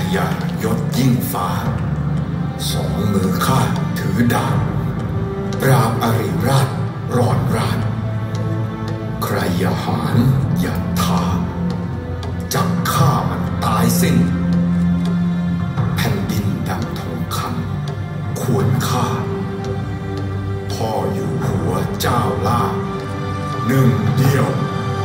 ยายศยิ่งฟ้าสองมือข้าถือดาบปราบอริราชร้อนรานใครอย่าหารอย่าท้าจับฆ่ามันตายสิ้นแผ่นดินดังทองคำควรค่าพ่ออยู่หัวเจ้าล่าหนึ่งเดียว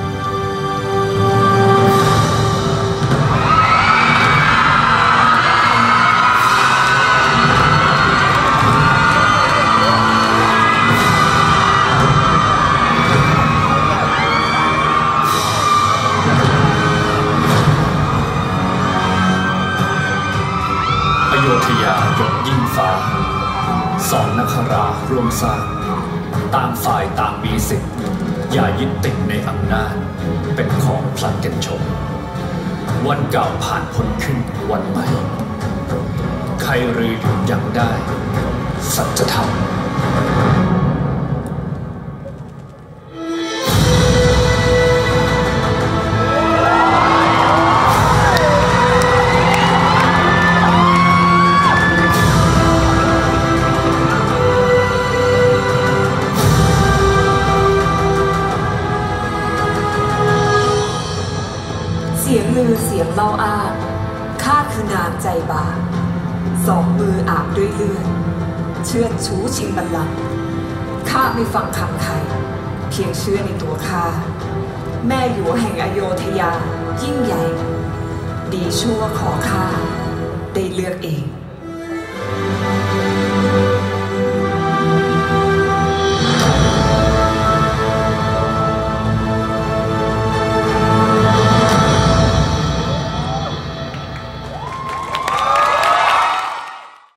อโยธยายกยิ่งฟ้าสองนคราร่วมสร้างต่างฝ่ายต่างมีสิทธิ์อย่ายึดติดในอำนาจเป็นของผลัดกันชมวันเก่าผ่านพ้นขึ้นวันใหม่ใครรือหยุดยั้งได้สัจธรรมเสียงลือเสียงเล่าอ้างข้าคือนางใจบาปสองมืออาบด้วยเลือดเชือดชูชิงบัลลังก์ข้าไม่ฟังคำใครเพียงเชื่อในตัวข้าแม่หลวงแห่งอโยธยายิ่งใหญ่ดีชั่วขอข้าได้เลือกเอง